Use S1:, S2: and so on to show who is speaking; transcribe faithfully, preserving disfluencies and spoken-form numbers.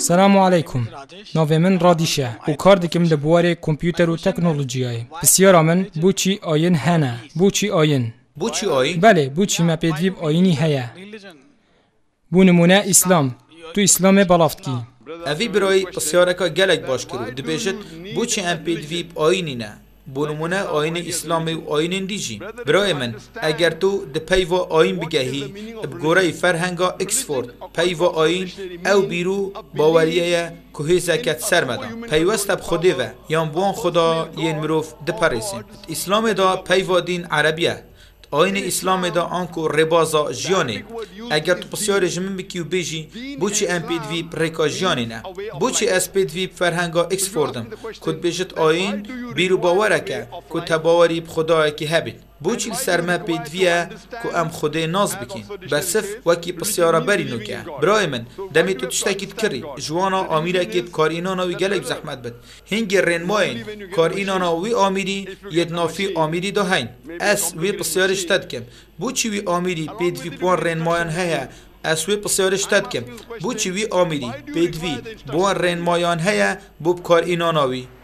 S1: سلام علیکم. نوی من رادیشه و کار دکم لبواره کمپیوتر و تکنولوژیای. بسیار من بوچی آین هنه. بوچی آین.
S2: بوچی آین؟
S1: بله بوچی ما پیدویب آینی هیا. بو نمونه اسلام. تو اسلام بلافت کی.
S2: اوی برای بسیاره که گلک باش کرد. دبیجت بوچی ام پیدویب آینی نه. بونمونه آین اسلامی و آین دیجی. برای من اگر تو د پیوا آین بگهی بگوره فرهنگا اکسفورد پیوا آین او بیرو باوریه که زکات سرمدان پیوست بخوده و یا بوان خدا ین مروف دپریسیم. اسلام دا پیوا دین عربیه. آین اسلام دا آنکو ربازا جیانه. اگر تو بسیار جمعن بکی و بیجی بوچی ام پیدویب ریکا جیانه نه. بوچی از پیدویب فرهنگا اکسفوردم کد بیجت آین بیرو باوره که کد تباوری بخدای که هبید. بوچی سرما پیدویه که ام خوده ناز بکین بسف وکی بسیاره بری نو که برای من دمی تو تشتاکید کری جوانا آمیره که کار اینانا وی گلک زحمت بد هنگی رنماین کار اینانا وی آمیری ید نافی آمیری دا هین اس وی بسیارش تد کم بوچی وی آمیری پیدوی پوان رنماین هیا اس وی بسیارش تد کم بوچی وی آمیری پیدوی بوان رنمایان هیا بوب کار اینانا وی